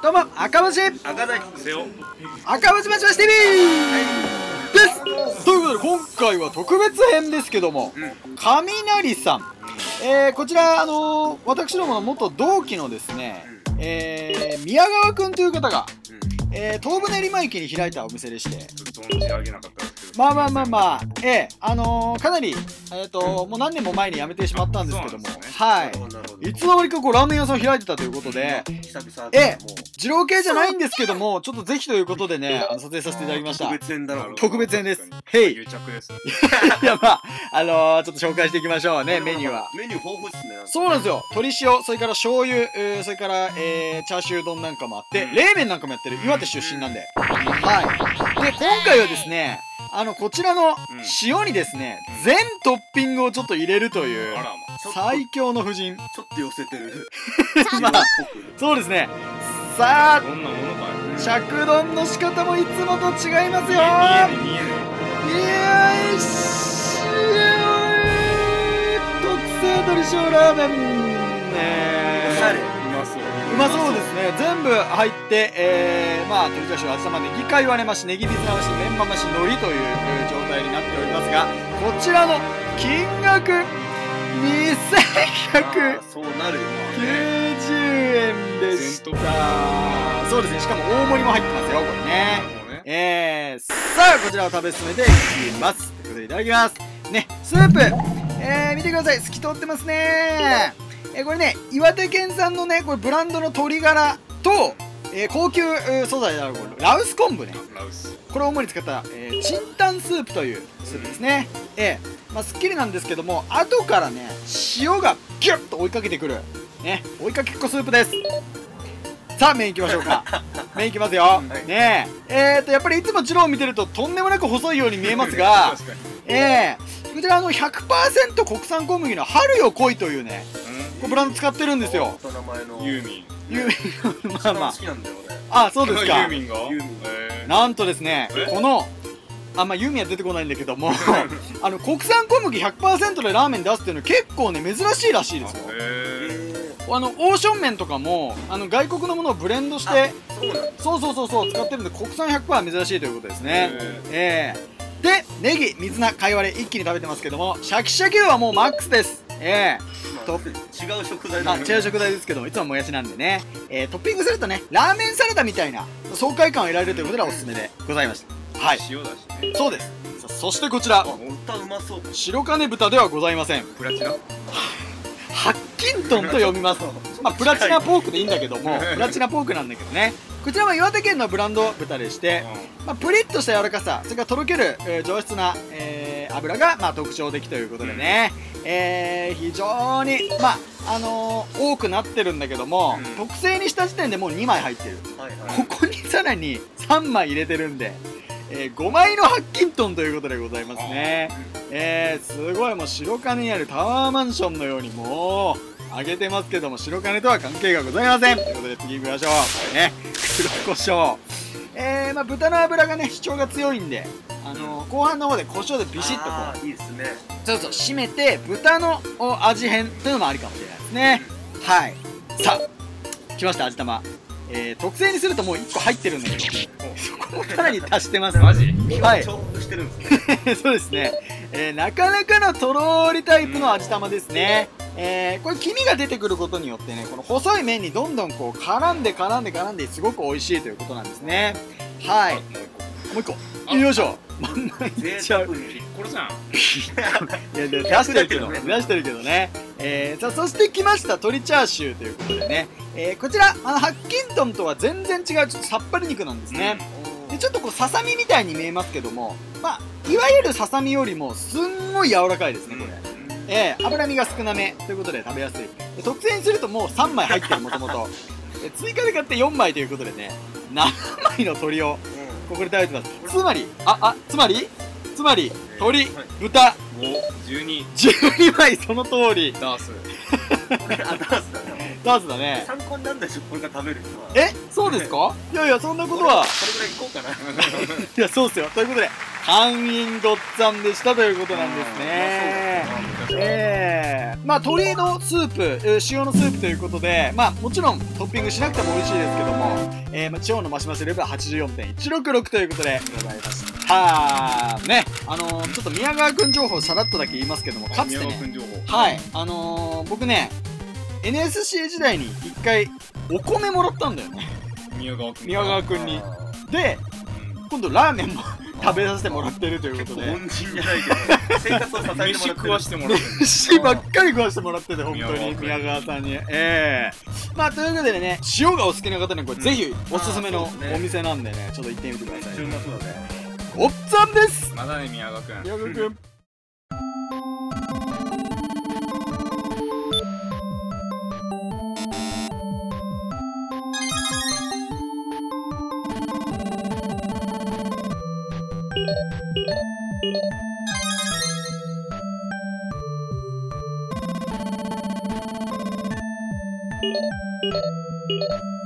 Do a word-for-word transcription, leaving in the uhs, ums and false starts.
どうも、赤星赤崎瀬尾赤星町町 ティーブイ です。ということで今回は特別編ですけども、 うん雷さん、えー、こちら、あのー、私どもの元同期のですね、 うんえー、宮川くんという方が、 うんえー、東武練馬駅に開いたお店でして、 ずっと存じ上げなかったんですけど、 まあまあまあまあ、えー、あのー、かなり、えーと、もう何年も前に辞めてしまったんですけども、 そうなんですねはいなるほどなるほどいつの間にかこうラーメン屋さんを開いてたということで、 久々 ええもう二郎系じゃないんですけども、ちょっとぜひということでね、あの撮影させていただきました。 特別編だろう特別編です。へい。 癒着です。 いや、まあ、あのー、ちょっと紹介していきましょうね、メニューは。 メニュー豊富っすね。 そうなんですよ。鶏塩、それから醤油、えーそれから、えー、チャーシュー丼なんかもあって、冷麺なんかもやってる。岩手出身なんで。はい。で、今回はですね、あの、こちらの塩にですね、全トッピングをちょっと入れるというあ、らま。 ちょっと最強の夫人。 ちょっと寄せてる。 まあ、そうですね。さあ、 どんなものかい。 尺丼の仕方もいつもと違いますよ。 見えね見えねよいしょ。特製鶏塩ラーメンね。 おしゃれ。 うまそう。 うまそうですね。全部入って、えー、まあ鶏だしを味玉ネギ貝割れ増し、ネギ水回し、メンマ増し、海苔という状態になっておりますが、こちらの金額にせんひゃくあーそうなるよ。 きゅうじゅうえんでした。そうですね。しかも大盛りも入ってますよ、これね。 もうね。 えー、さあ、こちらを食べ進めていきます。ということでいただきます。ね、スープ、えー、見てください。透き通ってますね。えー、これね、岩手県産のね、これブランドの鶏ガラと、えー、高級えー素材であるこれラウス昆布ね。 ラウス。 これを主に使った、えー、チンタンスープというスープですね。えー、まあ、すっきりなんですけども、後からね、塩がギュッと追いかけてくる。ね、追いかけっこスープです。さあ、麺いきましょうか。麺いきますよ。 いねえ。えーと、やっぱりいつもチロを見てるととんでもなく細いように見えますが、 確かに。 えー、こちらあの ひゃくパーセント 国産小麦の春よ来いというね、こうブランド使ってるんですよ。 お名前の。 ユーミン。 ユーミン、まあま好きなんだよ俺。 あ、あ、そうですか。 ユーミンが。 ユーミンえーなんとですねえ、 この、あ、まあ、ユーミンは出てこないんだけども、あの、国産小麦 ひゃくパーセント でラーメン出すっていうのは結構ね、珍しいらしいですよ。 えあの、オーション麺とかも、あの、外国のものをブレンドして、 そうなんだ。 そうそうそうそう、使ってるんで、国産 ひゃくパーセント は珍しいということですね。ええで、ネギ、水菜、貝割れ、一気に食べてますけども、シャキシャキ度はもうマックスです。ええまあ違う食材あ、 だね。 違う食材ですけども、いつももやしなんでね、えー、トッピングするとね、ラーメンサラダみたいな爽快感を得られるということでおすすめでございました。はい、 塩だしね。 そうです。さそしてこちら、 あ、豚うまそう。 白金豚ではございません。 プラチナ。 ハッキントンと読みます。まあ、プラチナポークでいいんだけども、プラチナポークなんだけどね。こちらは岩手県のブランド豚でして、まあ、プリッとした柔らかさ、それからとろける、えー上質な、えー油が、まあ、特徴的ということでね、えー非常に、まああのー多くなってるんだけども、 うん特製にした時点でもうにまい入ってる。 はいはい。 ここにさらにさんまい入れてるんで、えーごまいのハッキントンということでございますね。えー、すごいもう白金にあるタワーマンションのようにもう揚げてますけども、白金とは関係がございません。ということで次行きましょう。ね、黒胡椒。えー、まあ豚の脂がね主張が強いんで、あのー後半の方で胡椒でビシッとこあーいいですね。 うそうそう締めて豚のお味変というのもありかもしれないですね。はい。さあ来ました味玉。えー、特製にするともういっこ入ってるんだけど、そこもかなり足してます。 マジ。 はい。 重複してるんですね。 そうですね、えー、なかなかのとろーりタイプの味玉ですね。えー、これ黄身が出てくることによってね、この細い麺にどんどんこう絡んで絡んで絡んですごく美味しいということなんですね。はい。もう一個よいしょ。まんまいっちゃう。 贅沢にピッコロじゃん。 いやで出してるけど出してるけどね。えー、さあそしてきました鶏チャーシューということでね、えー、こちらあのハッキントンとは全然違うちょっとさっぱり肉なんですね。でちょっとこうささみみたいに見えますけども、まあいわゆるささみよりもすんごい柔らかいですねこれ。えー、脂身が少なめということで食べやすい。で特製にするともうさんまい入ってるもともと。追加で買ってよんまいということでね、ななまいの鶏をここで食べてます。つまりああつまりつまり鶏、豚五、十二。 じゅうにまい、その通り。 ダース。 これあダースだね。 ダースだね。 参考になるでしょこれから食べる人は。 えそうですか？いやいやそんなことは。 これぐらいいこうかな。 いやそうっすよ。ということで会員ごっつぁんでしたということなんですね。ええー、まあ鶏のスープ、えー、塩のスープということで、まあもちろんトッピングしなくても美味しいですけども、えー、まあ地方のマシマシレベルは はちじゅうよんてんいちろくろく ということでございました。はーね、あのー、ちょっと宮川くん情報さらっとだけ言いますけども、かつてね、はいあのー、僕ね エヌエスシー 時代に一回お米もらったんだよね、 宮川くん宮川くんに。で今度ラーメンも食べさせてもらってるということで、 恩人じゃないけど生活を支えてもらって飯食わしてもらってる飯ばっかり食わしてもらってて、本当に宮宮川さんに。ええー、まあということでね、塩がお好きな方にこれぜひおすすめのお店なんでね、ちょっと行ってみてください。 めっちゃうまそうだね。 ごっつぁんです。 まだね宮川くん。 宮川くん you